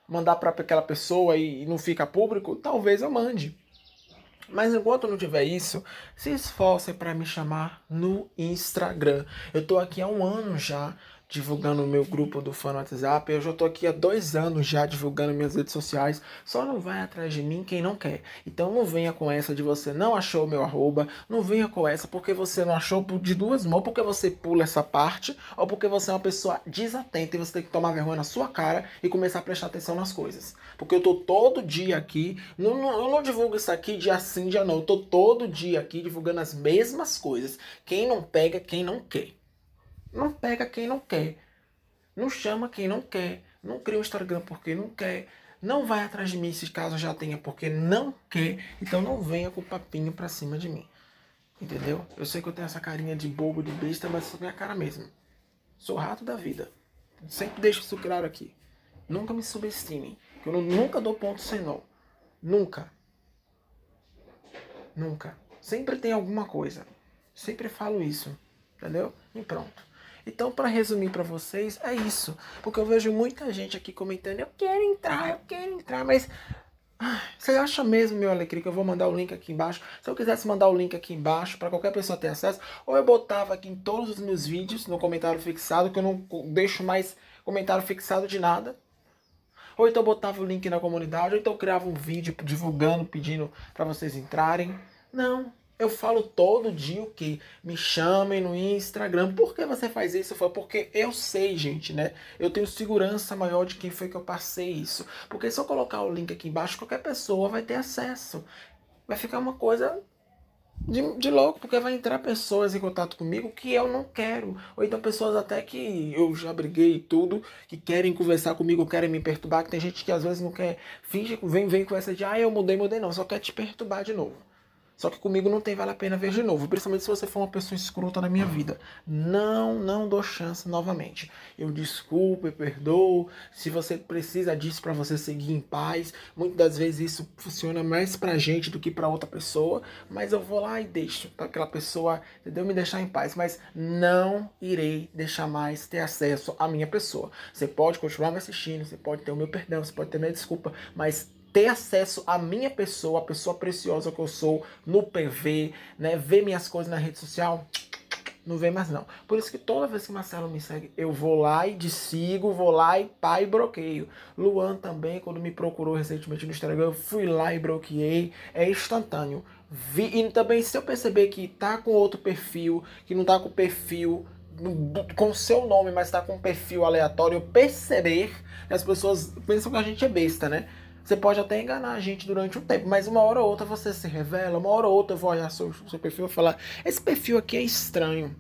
A: mandar para aquela pessoa e não fica público, talvez eu mande. Mas enquanto não tiver isso, se esforce para me chamar no Instagram. Eu tô aqui há um ano já divulgando o meu grupo do fã no WhatsApp. Eu já tô aqui há dois anos já divulgando minhas redes sociais. Só não vai atrás de mim quem não quer. Então não venha com essa de você não achou o meu arroba. Não venha com essa porque você não achou de duas mãos, porque você pula essa parte, ou porque você é uma pessoa desatenta e você tem que tomar vergonha na sua cara e começar a prestar atenção nas coisas. Porque eu tô todo dia aqui, não, não, eu não divulgo isso aqui dia sim, dia não. Eu tô todo dia aqui divulgando as mesmas coisas. Quem não pega, quem não quer. Não pega quem não quer. Não chama quem não quer. Não cria um Instagram porque não quer. Não vai atrás de mim se caso já tenha porque não quer. Então não venha com o papinho pra cima de mim. Entendeu? Eu sei que eu tenho essa carinha de bobo, de besta, mas essa é minha cara mesmo. Sou rato da vida. Sempre deixo isso claro aqui. Nunca me subestimem. Eu nunca dou ponto sem nó. Nunca. Nunca. Sempre tem alguma coisa. Sempre falo isso. Entendeu? E pronto. Então, para resumir para vocês, é isso. Porque eu vejo muita gente aqui comentando, eu quero entrar, eu quero entrar, mas... Ai, você acha mesmo, meu alecrim, que eu vou mandar o link aqui embaixo? Se eu quisesse mandar o link aqui embaixo para qualquer pessoa ter acesso, ou eu botava aqui em todos os meus vídeos, no comentário fixado, que eu não deixo mais comentário fixado de nada. Ou então eu botava o link na comunidade, ou então eu criava um vídeo divulgando, pedindo para vocês entrarem. Não. Eu falo todo dia o que? Me chamem no Instagram. Por que você faz isso? Foi porque eu sei, gente, né? Eu tenho segurança maior de quem foi que eu passei isso. Porque se eu colocar o link aqui embaixo, qualquer pessoa vai ter acesso. Vai ficar uma coisa de, de louco, porque vai entrar pessoas em contato comigo que eu não quero. Ou então pessoas até que eu já briguei e tudo, que querem conversar comigo, querem me perturbar. Que tem gente que às vezes não quer, finge, vem, vem com essa de, ah, eu mudei, mudei. Não, só quer te perturbar de novo. Só que comigo não tem vale a pena ver de novo. Principalmente se você for uma pessoa escrota na minha vida. Não, não dou chance novamente. Eu desculpo e perdoo. Se você precisa disso para você seguir em paz. Muitas das vezes isso funciona mais pra gente do que pra outra pessoa. Mas eu vou lá e deixo pra aquela pessoa, entendeu? Me deixar em paz. Mas não irei deixar mais ter acesso à minha pessoa. Você pode continuar me assistindo. Você pode ter o meu perdão. Você pode ter minha desculpa. Mas ter acesso à minha pessoa, a pessoa preciosa que eu sou, no P V, né? Ver minhas coisas na rede social, não vê mais não. Por isso que toda vez que Marcelo me segue, eu vou lá e desigo, vou lá e pá e bloqueio. Luan também, quando me procurou recentemente no Instagram, eu fui lá e bloqueei. É instantâneo. Vi, e também se eu perceber que tá com outro perfil, que não tá com perfil com o seu nome, mas tá com um perfil aleatório, eu perceber que as pessoas pensam que a gente é besta, né? Você pode até enganar a gente durante um tempo, mas uma hora ou outra você se revela, uma hora ou outra eu vou olhar seu, seu perfil e falar, esse perfil aqui é estranho.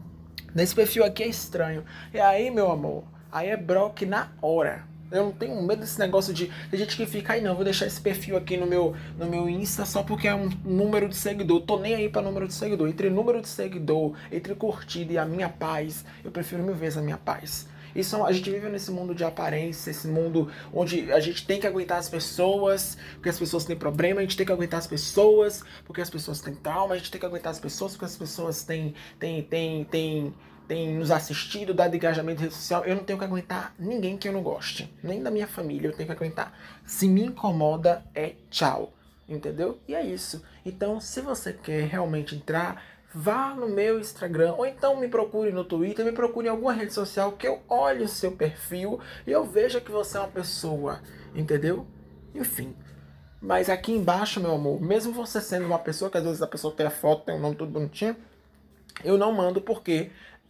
A: Nesse perfil aqui é estranho. E aí, meu amor, aí é broque na hora. Eu não tenho medo desse negócio de... Tem gente que fica, aí não, vou deixar esse perfil aqui no meu, no meu Insta só porque é um número de seguidor. Tô nem aí pra número de seguidor. Entre número de seguidor, entre curtida e a minha paz, eu prefiro mil vezes a minha paz. Isso, a gente vive nesse mundo de aparência, esse mundo onde a gente tem que aguentar as pessoas, porque as pessoas têm problema, a gente tem que aguentar as pessoas, porque as pessoas têm trauma, a gente tem que aguentar as pessoas, porque as pessoas têm, têm, têm, têm, têm nos assistido, dado engajamento em rede social. Eu não tenho que aguentar ninguém que eu não goste, nem da minha família, eu tenho que aguentar. Se me incomoda, é tchau, entendeu? E é isso. Então, se você quer realmente entrar, vá no meu Instagram, ou então me procure no Twitter, me procure em alguma rede social que eu olhe o seu perfil e eu veja que você é uma pessoa, entendeu? Enfim. Mas aqui embaixo, meu amor, mesmo você sendo uma pessoa, que às vezes a pessoa tem a foto, tem o nome tudo bonitinho, eu não mando porque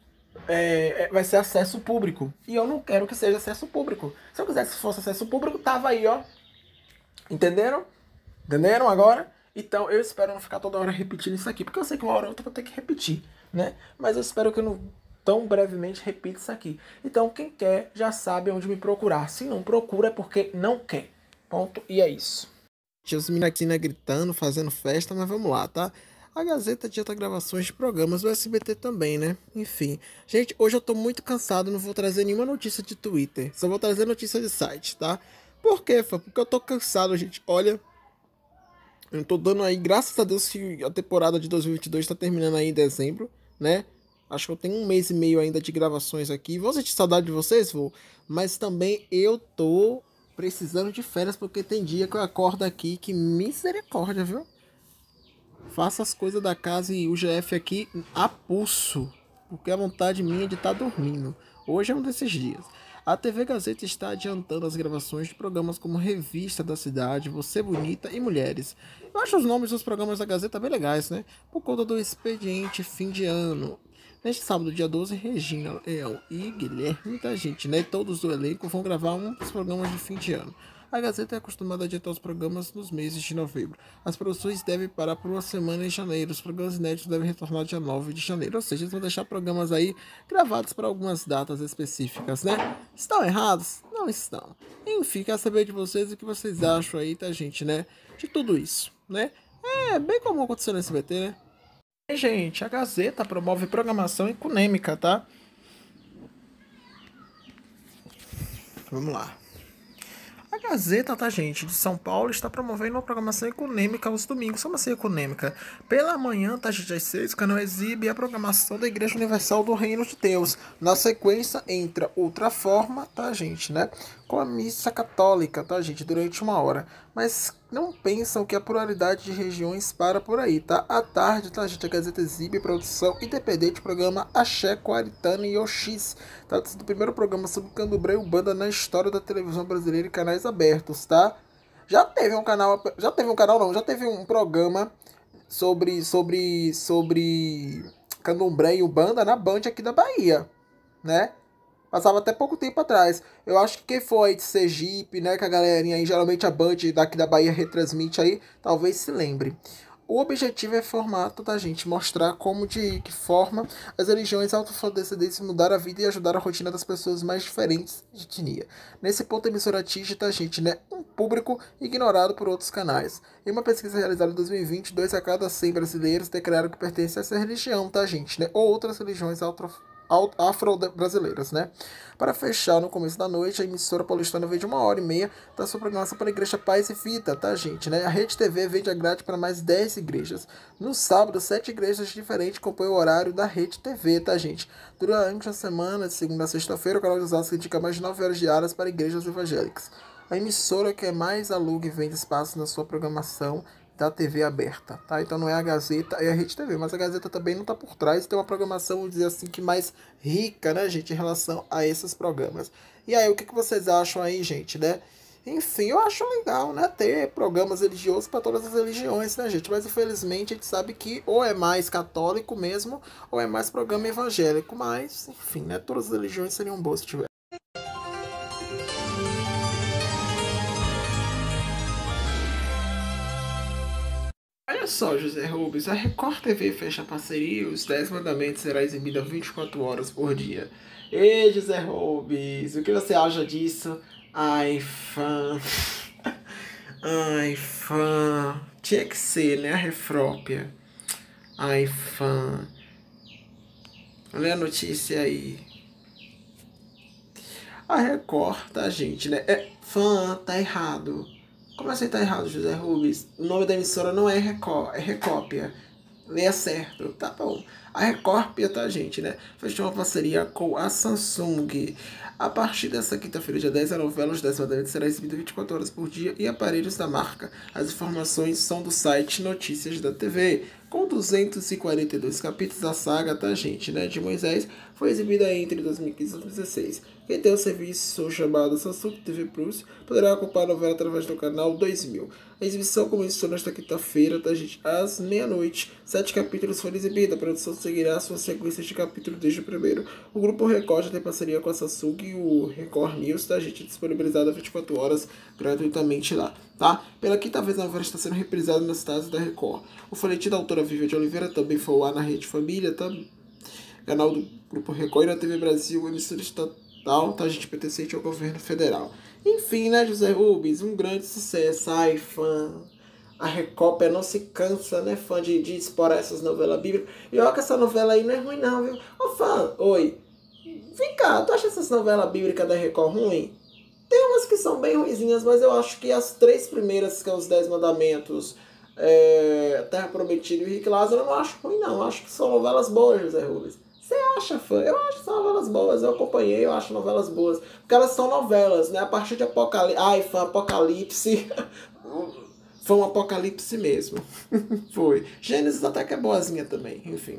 A: é, vai ser acesso público. E eu não quero que seja acesso público. Se eu quisesse que fosse acesso público, tava aí, ó. Entenderam? Entenderam agora? Então, eu espero não ficar toda hora repetindo isso aqui, porque eu sei que uma hora ou outra eu vou ter que repetir, né? Mas eu espero que eu não tão brevemente repita isso aqui. Então, quem quer já sabe onde me procurar. Se não procura é porque não quer. Ponto. E é isso. Tinha os meninos aqui, né, gritando, fazendo festa, mas vamos lá, tá? A Gazeta adianta gravações de programas, o S B T também, né? Enfim. Gente, hoje eu tô muito cansado, não vou trazer nenhuma notícia de Twitter. Só vou trazer notícia de site, tá? Por quê, fã? Porque eu tô cansado, gente. Olha... Eu tô dando aí, graças a Deus, que a temporada de dois mil e vinte e dois tá terminando aí em dezembro, né? Acho que eu tenho um mês e meio ainda de gravações aqui. Vou sentir saudade de vocês, vou. Mas também eu tô precisando de férias, porque tem dia que eu acordo aqui que misericórdia, viu? Faço as coisas da casa e o G F aqui a pulso, porque a vontade minha é de estar dormindo. Hoje é um desses dias. A T V Gazeta está adiantando as gravações de programas como Revista da Cidade, Você Bonita e Mulheres. Eu acho os nomes dos programas da Gazeta bem legais, né? Por conta do expediente fim de ano. Neste sábado, dia doze, Regina, Leão e Guilherme, muita gente, né? Todos do elenco vão gravar um dos programas de fim de ano. A Gazeta é acostumada a adiantar os programas nos meses de novembro. As produções devem parar por uma semana em janeiro. Os programas inéditos devem retornar dia nove de janeiro. Ou seja, eles vão deixar programas aí gravados para algumas datas específicas, né? Estão errados? Não estão. Enfim, quero saber de vocês o que vocês acham aí, tá, gente, né? De tudo isso, né? É bem comum acontecer no S B T, né? E, gente, a Gazeta promove programação econômica, tá? Vamos lá. A Gazeta, tá, gente, de São Paulo está promovendo uma programação econômica aos domingos. Como assim econômica? Pela manhã, tá, gente, às seis, o canal exibe a programação da Igreja Universal do Reino de Deus. Na sequência, entra outra forma, tá, gente, né? Com a missa católica, tá, gente, durante uma hora. Mas não pensam que a pluralidade de regiões para por aí, tá? À tarde, tá, gente, a Gazeta exibe produção independente, programa Axé, Quaritana e Oxis. Tá sendo o primeiro programa sobre candomblé e umbanda na história da televisão brasileira e canais abertos, tá? Já teve um canal, já teve um canal não, já teve um programa sobre sobre sobre candomblé e umbanda na Band aqui da Bahia, né? Passava até pouco tempo atrás. Eu acho que quem for aí de Sergipe, né, que a galerinha aí, geralmente a Band daqui da Bahia retransmite aí, talvez se lembre. O objetivo é formato da gente mostrar como de que forma as religiões afrodescendentes mudaram a vida e ajudaram a rotina das pessoas mais diferentes de etnia. Nesse ponto, a emissora atinge, tá, gente, né, um público ignorado por outros canais. Em uma pesquisa realizada em dois mil e vinte, dois a cada cem brasileiros declararam que pertencem a essa religião, tá, gente, né, ou outras religiões afro-brasileiras, né? Para fechar, no começo da noite, a emissora paulistana vende uma hora e meia da sua programação para a Igreja Paz e Fita, tá, gente, né? A Rede T V vende a grade para mais dez igrejas. No sábado, sete igrejas diferentes compõem o horário da Rede T V, tá, gente? Durante a semana, de segunda a sexta-feira, o canal de Osasco indica mais de nove horas diárias para igrejas evangélicas. A emissora que mais aluga e vende espaço na sua programação da T V aberta, tá? Então não é a Gazeta, é a Rede T V, mas a Gazeta também não tá por trás, tem uma programação, vamos dizer assim, que mais rica, né, gente, em relação a esses programas. E aí, o que, que vocês acham aí, gente, né? Enfim, eu acho legal, né, ter programas religiosos para todas as religiões, né, gente? Mas infelizmente a gente sabe que ou é mais católico mesmo, ou é mais programa evangélico, mas, enfim, né, todas as religiões seriam boas se tiver. Olha só, José Rubens, a Record T V fecha a parceria e os Dez Mandamentos será exibida vinte e quatro horas por dia. Ei, José Rubens, o que você acha disso? Ai, fã. Ai, fã. Tinha que ser, né, a Refrópia. Ai, fã. Olha a notícia aí. A Record, tá, gente, né? É, fã, tá errado. Como assim tá errado, José Rubens? O nome da emissora não é Record, é Recópia. Leia certo, tá bom. A Recópia, tá, gente, né? Fechou uma parceria com a Samsung. A partir dessa quinta-feira, dia dez, a novela Os Dez Mandamentos será exibida vinte e quatro horas por dia e aparelhos da marca. As informações são do site Notícias da T V. Com duzentos e quarenta e dois capítulos, a saga, tá, gente, né, de Moisés foi exibida entre dois mil e quinze e dois mil e dezesseis. Quem tem o serviço chamado Samsung T V Plus poderá acompanhar a novela através do canal dois mil. A exibição começou nesta quinta-feira, tá, gente, às meia-noite. Sete capítulos foram exibidos. A produção seguirá sua sequência de capítulos desde o primeiro. O Grupo Record já tem parceria com a Samsung e o Record News, tá, gente, disponibilizada vinte e quatro horas gratuitamente lá, tá? Pela quinta vez a novela está sendo reprisada nas cidades da Record. O folhetim da autora Vivian de Oliveira também foi lá na Rede Família, tá? Canal do Grupo Record e na T V Brasil, emissora estatal, tá, gente, pertencente ao governo federal. Enfim, né, José Rubens, um grande sucesso. Ai, fã. A Recópia não se cansa, né, fã, de, de explorar essas novelas bíblicas. E olha que essa novela aí não é ruim não, viu? Ô, fã, oi. Vem cá, tu acha essas novelas bíblicas da Record ruim? Tem umas que são bem ruinzinhas, mas eu acho que as três primeiras, que são os Dez Mandamentos, é, Terra Prometida e Rick Lázaro, eu não acho ruim não. Eu acho que são novelas boas, José Rubens. Você acha, fã? Eu acho que são novelas boas, eu acompanhei, eu acho novelas boas. Porque elas são novelas, né? A partir de Apocalipse. Ai, fã, Apocalipse. Foi um apocalipse mesmo. Foi. Gênesis até que é boazinha também, enfim.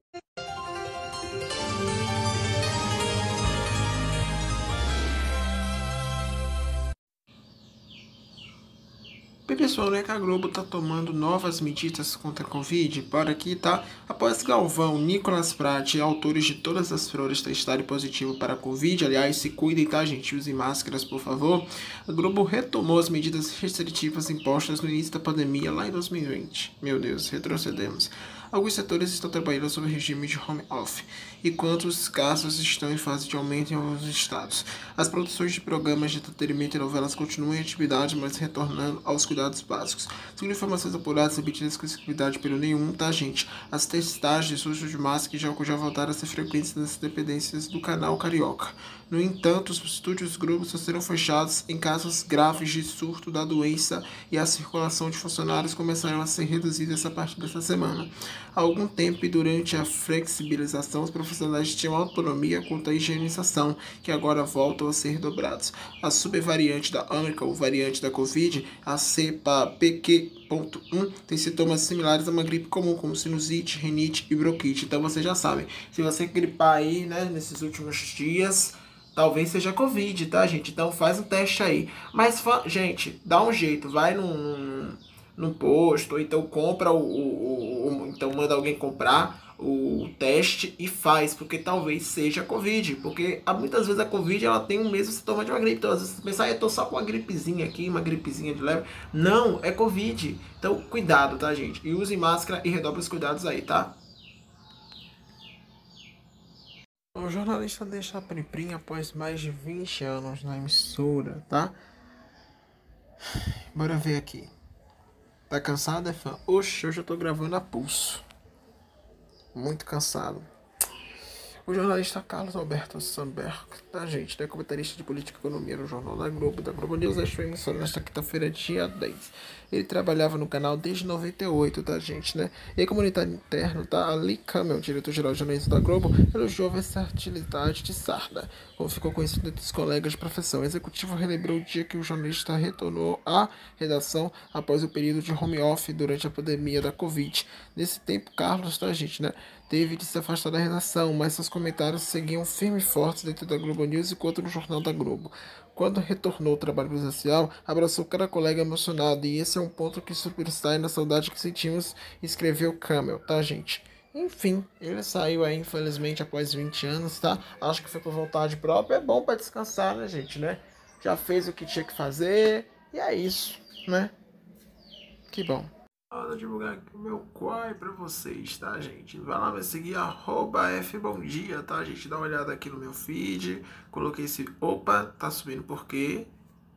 A: Bem, pessoal, né, que a Globo tá tomando novas medidas contra a Covid. Por aqui, tá? Após Galvão, Nicolas Prati, autores de Todas as Flores, testarem positivo para a Covid. Aliás, se cuidem, tá, gente? Usem máscaras, por favor. A Globo retomou as medidas restritivas impostas no início da pandemia, lá em dois mil e vinte. Meu Deus, retrocedemos. Alguns setores estão trabalhando sob o regime de home office, enquanto os casos estão em fase de aumento em alguns estados. As produções de programas de entretenimento e novelas continuam em atividade, mas retornando aos cuidados básicos. Segundo informações apuradas, emitidas com exclusividade pelo nenhum, tá, gente? As testagens de uso de máscara e de álcool já voltaram a ser frequentes nas dependências do canal Carioca. No entanto, os estúdios grupos só serão fechados em casos graves de surto da doença e a circulação de funcionários começarão a ser reduzidas a partir dessa semana. Há algum tempo e durante a flexibilização, os profissionais tinham autonomia quanto à higienização, que agora voltam a ser dobrados. A subvariante da Omicron, variante da Covid, a cepa P Q ponto um, tem sintomas similares a uma gripe comum, como sinusite, rinite e bronquite. Então vocês já sabem, se você gripar aí, né, nesses últimos dias, talvez seja Covid, tá, gente? Então faz o teste aí. Mas, gente, dá um jeito, vai num, num posto, ou então compra o, o, o, Então manda alguém comprar o teste e faz, porque talvez seja Covid. Porque muitas vezes a Covid ela tem o mesmo sintoma de uma gripe. Então às vezes você pensa, ah, eu tô só com uma gripezinha aqui, uma gripezinha de leve. Não, é Covid. Então cuidado, tá, gente? E use máscara e redobre os cuidados aí, tá? O jornalista deixa a Prim após mais de vinte anos na emissora, tá? Bora ver aqui. Tá cansado, é fã? Oxe, hoje eu tô gravando a pulso. Muito cansado. O jornalista Carlos Alberto Samberg, tá, gente? É comentarista de política e economia no Jornal da Globo, da Globo News, esta foi emissora nesta quinta-feira, dia dez. Ele trabalhava no canal desde noventa e oito, tá, gente, né? E a comunidade interna, tá? Ali Camel, diretor-geral de jornalismo da Globo, elogiou a versatilidade de Sarda, como ficou conhecido entre os colegas de profissão. O executivo relembrou o dia que o jornalista retornou à redação após o período de home office durante a pandemia da Covid. Nesse tempo, Carlos, tá, gente, né? Teve de se afastar da redação, mas seus comentários seguiam firmes e fortes dentro da Globo News enquanto no Jornal da Globo. Quando retornou ao trabalho presencial, abraçou cada colega emocionado, e esse é um ponto que superstar na saudade que sentimos, escreveu Camel, tá, gente? Enfim, ele saiu aí, infelizmente, após vinte anos, tá? Acho que foi por vontade própria. É bom pra descansar, né, gente, né? Já fez o que tinha que fazer, e é isso, né? Que bom. Vou divulgar aqui o meu quai pra vocês, tá, gente? Vai lá me seguir, arroba fbomdia, tá, gente? Dá uma olhada aqui no meu feed. Coloquei esse... Opa, tá subindo por quê?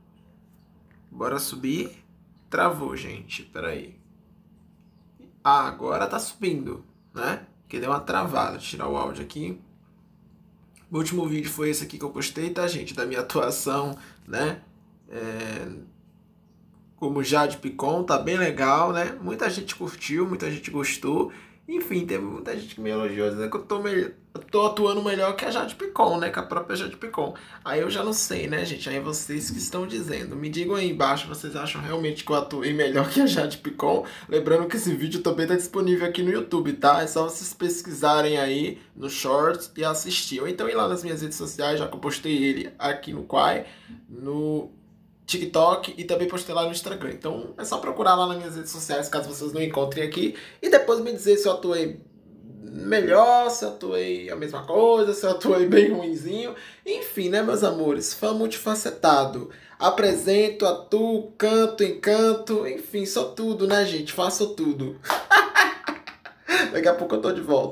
A: Bora subir. Travou, gente. Peraí. Ah, agora tá subindo, né? Porque deu uma travada. Vou tirar o áudio aqui. O último vídeo foi esse aqui que eu postei, tá, gente? Da minha atuação, né? É... como Jade Picon, tá bem legal, né? Muita gente curtiu, muita gente gostou. Enfim, teve muita gente que me elogiou, dizendo que eu tô, me... eu tô atuando melhor que a Jade Picon, né? Que a própria Jade Picon. Aí eu já não sei, né, gente? Aí vocês que estão dizendo. Me digam aí embaixo, vocês acham realmente que eu atuei melhor que a Jade Picon? Lembrando que esse vídeo também tá disponível aqui no YouTube, tá? É só vocês pesquisarem aí no Shorts e assistir. Ou então ir lá nas minhas redes sociais, já que eu postei ele aqui no Quai, no TikTok e também postei lá no Instagram. Então é só procurar lá nas minhas redes sociais, caso vocês não encontrem aqui, e depois me dizer se eu atuei melhor, se eu atuei a mesma coisa, se eu atuei bem ruinzinho. Enfim, né, meus amores? Fã multifacetado. Apresento, atuo, canto, encanto, enfim, sou tudo, né, gente? Faço tudo. Daqui a pouco eu tô de volta.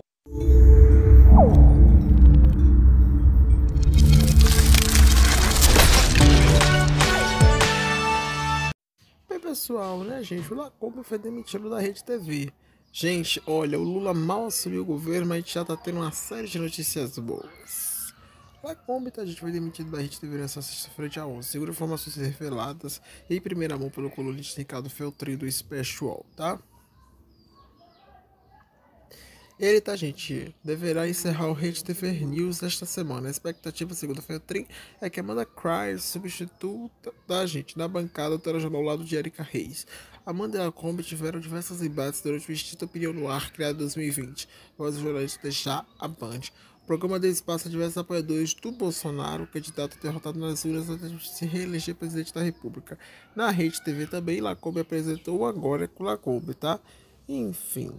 A: Pessoal, né, gente? O Lacombe foi demitido da Rede T V. Gente, olha, o Lula mal assumiu o governo, mas a gente já tá tendo uma série de notícias boas. Lacombe, tá, gente, foi demitido da Rede T V nessa sexta-feira, dia onze. Segundo informações reveladas em primeira mão pelo colunista Ricardo Feltrin do Special, tá? Ele, tá, gente, deverá encerrar o Rede T V News esta semana. A expectativa, segunda-feira, trim, é que Amanda Cries substituta da gente na bancada telejornal ao lado de Erika Reis. Amanda e a Kombi tiveram diversos embates durante o Instinto Opinião no Ar, criado em dois mil e vinte, após o jornalista deixar a Band. O programa deles passa diversos apoiadores do Bolsonaro, candidato derrotado nas urnas antes de se reeleger presidente da República. Na Rede T V também, Lacombe apresentou agora com Lacombe, tá? Enfim.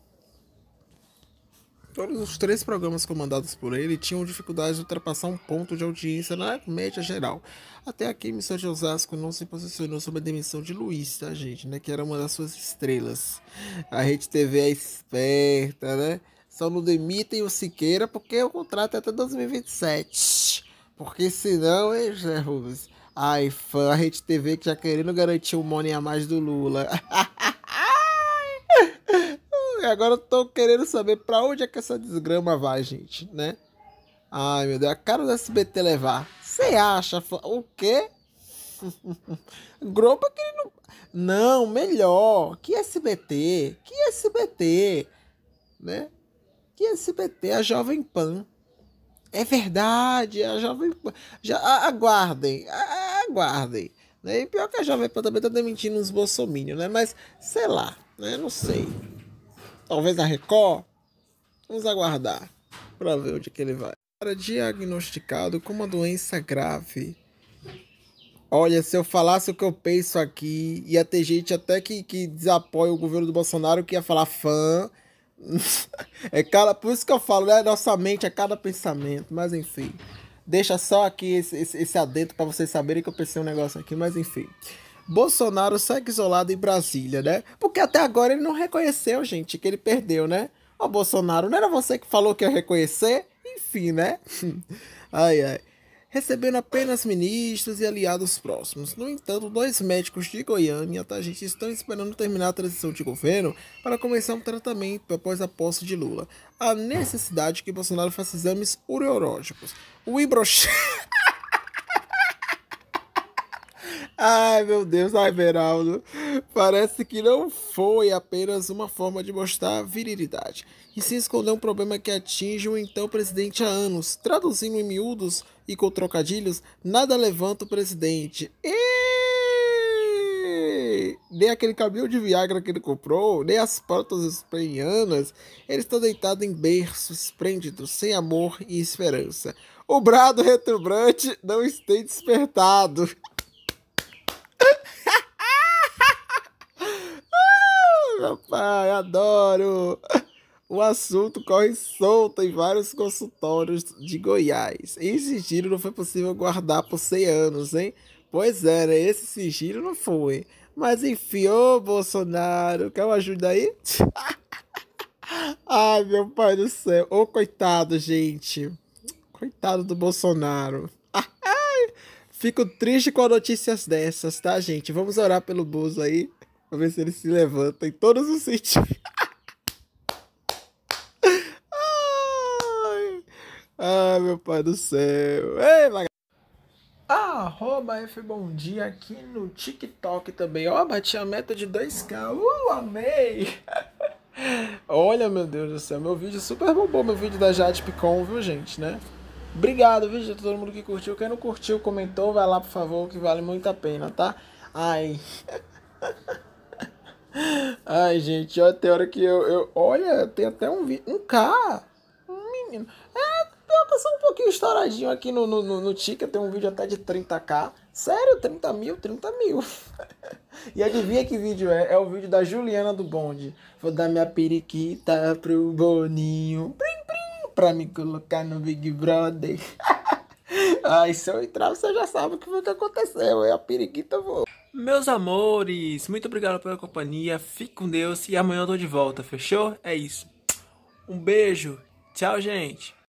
A: Todos os três programas comandados por ele tinham dificuldade de ultrapassar um ponto de audiência na média geral. Até aqui, a emissora de Osasco não se posicionou sobre a demissão de Luiz, tá, gente, né? Que era uma das suas estrelas. A Rede T V é esperta, né? Só não demitem o Siqueira porque o contrato é até dois mil e vinte e sete. Porque senão, hein, José Rubens? Ai, fã, a Rede T V que já querendo garantir o money a mais do Lula. Agora eu tô querendo saber pra onde é que essa desgrama vai, gente, né? Ai, meu Deus, a cara do S B T levar. Você acha? O quê? Globo que ele não... Não, melhor. Que S B T? Que S B T? Né? Que S B T? A Jovem Pan. É verdade, a Jovem Pan. Já, aguardem, aguardem. Né? E pior que a Jovem Pan também tá demitindo uns bolsominions, né? Mas, sei lá, né? Não sei. Talvez a Record. Vamos aguardar para ver onde que ele vai. Era diagnosticado com uma doença grave. Olha, se eu falasse o que eu penso aqui, ia ter gente até que, que desapoia o governo do Bolsonaro que ia falar fã. É cada, por isso que eu falo, né? Nossa mente é cada pensamento. Mas enfim. Deixa só aqui esse, esse, esse adentro para vocês saberem que eu pensei um negócio aqui. Mas enfim. Bolsonaro segue isolado em Brasília, né? Porque até agora ele não reconheceu, gente, que ele perdeu, né? Ó, Bolsonaro, não era você que falou que ia reconhecer? Enfim, né? Ai, ai. Recebendo apenas ministros e aliados próximos. No entanto, dois médicos de Goiânia, tá, gente, estão esperando terminar a transição de governo para começar um tratamento após a posse de Lula. A necessidade que Bolsonaro faça exames urológicos. O Ibrox... Ai, meu Deus, ai, Beraldo. Parece que não foi apenas uma forma de mostrar virilidade, e se esconder um problema que atinge o então presidente há anos. Traduzindo em miúdos e com trocadilhos, nada levanta o presidente. E... nem aquele caminhão de Viagra que ele comprou, nem as portas espanhanas. Ele está deitado em berço esplêndido, sem amor e esperança. O brado retumbante não está despertado. Meu pai, adoro! O assunto corre solto em vários consultórios de Goiás. Esse sigilo não foi possível guardar por cem anos, hein? Pois é, né? Esse sigilo não foi. Mas enfim, ô Bolsonaro, quer uma ajuda aí? Ai, meu pai do céu. Ô, coitado, gente. Coitado do Bolsonaro. Fico triste com notícias dessas, tá, gente? Vamos orar pelo Bozo aí. Pra ver se ele se levanta em todos os sentidos. Ai, ai, meu pai do céu. Ei, vaga... Arroba F Bom Dia aqui no TikTok também. Ó, bati a meta de dois K. Uh, amei. Olha, meu Deus do céu. Meu vídeo super bombou. Meu vídeo da Jade Picon, viu, gente, né? Obrigado, viu, gente? Todo mundo que curtiu. Quem não curtiu, comentou, vai lá, por favor, que vale muito a pena, tá? Ai... Ai, gente, ó, tem hora que eu, eu... Olha, tem até um vídeo... Um K! Um menino... É, pior que eu sou um pouquinho estouradinho aqui no, no, no, no Tica. Tem um vídeo até de trinta K. Sério, trinta mil? trinta mil. E adivinha que vídeo é? É o vídeo da Juliana do Bonde. Vou dar minha periquita pro Boninho. Prim, prim, pra me colocar no Big Brother. Ai, se eu entrar, você já sabe o que foi que aconteceu. É a periquita voou.
B: Meus amores, muito obrigado pela companhia, fique com Deus e amanhã eu tô de volta, fechou? É isso. Um beijo, tchau, gente.